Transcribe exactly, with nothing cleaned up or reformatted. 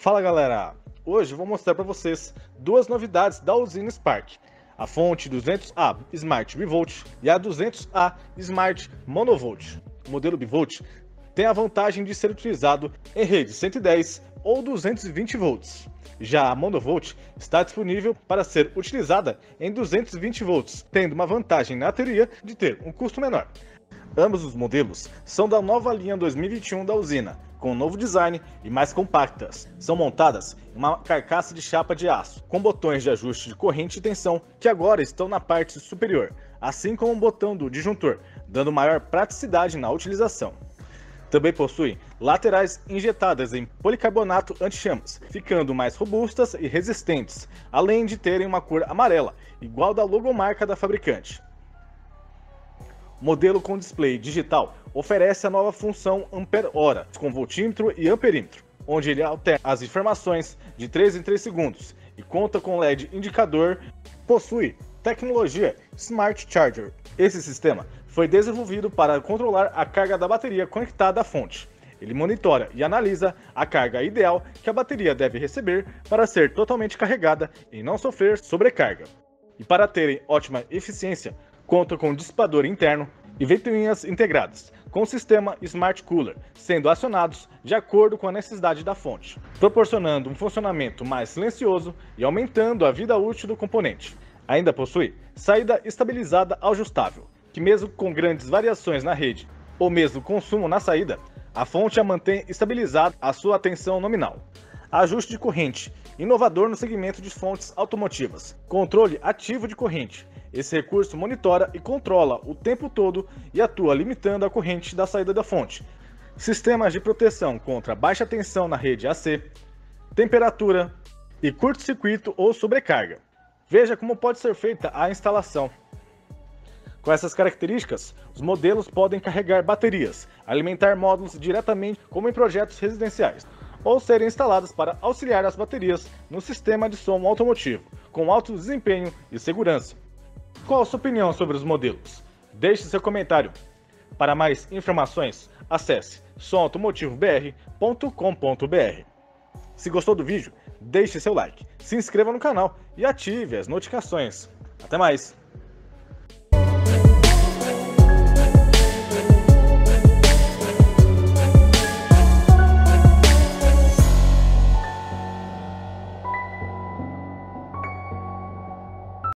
Fala galera, hoje eu vou mostrar para vocês duas novidades da usina Spark, a fonte duzentos A Smart Bivolt e a duzentos A Smart Monovolt. O modelo Bivolt tem a vantagem de ser utilizado em rede cento e dez ou duzentos e vinte volts. Já a Monovolt está disponível para ser utilizada em duzentos e vinte volts, tendo uma vantagem na teoria de ter um custo menor. Ambos os modelos são da nova linha dois mil e vinte e um da usina, com um novo design e mais compactas. São montadas em uma carcaça de chapa de aço, com botões de ajuste de corrente e tensão que agora estão na parte superior, assim como o botão do disjuntor, dando maior praticidade na utilização. Também possui laterais injetadas em policarbonato anti-chamas, ficando mais robustas e resistentes, além de terem uma cor amarela, igual da logomarca da fabricante. O modelo com display digital oferece a nova função Ampere-hora, com voltímetro e amperímetro, onde ele altera as informações de três em três segundos e conta com L E D indicador. Possui tecnologia Smart Charger. Esse sistema foi desenvolvido para controlar a carga da bateria conectada à fonte. Ele monitora e analisa a carga ideal que a bateria deve receber para ser totalmente carregada e não sofrer sobrecarga. E para terem ótima eficiência, conta com dissipador interno e ventoinhas integradas, com o sistema Smart Cooler, sendo acionados de acordo com a necessidade da fonte, proporcionando um funcionamento mais silencioso e aumentando a vida útil do componente. Ainda possui saída estabilizada ajustável, que mesmo com grandes variações na rede ou mesmo consumo na saída, a fonte a mantém estabilizada a sua tensão nominal. Ajuste de corrente, inovador no segmento de fontes automotivas. Controle ativo de corrente. Esse recurso monitora e controla o tempo todo e atua limitando a corrente da saída da fonte. Sistemas de proteção contra baixa tensão na rede A C, temperatura e curto-circuito ou sobrecarga. Veja como pode ser feita a instalação. Com essas características, os modelos podem carregar baterias, alimentar módulos diretamente como em projetos residenciais, ou serem instaladas para auxiliar as baterias no sistema de som automotivo, com alto desempenho e segurança. Qual a sua opinião sobre os modelos? Deixe seu comentário. Para mais informações, acesse som automotivo b r ponto com ponto b r. Se gostou do vídeo, deixe seu like, se inscreva no canal e ative as notificações. Até mais!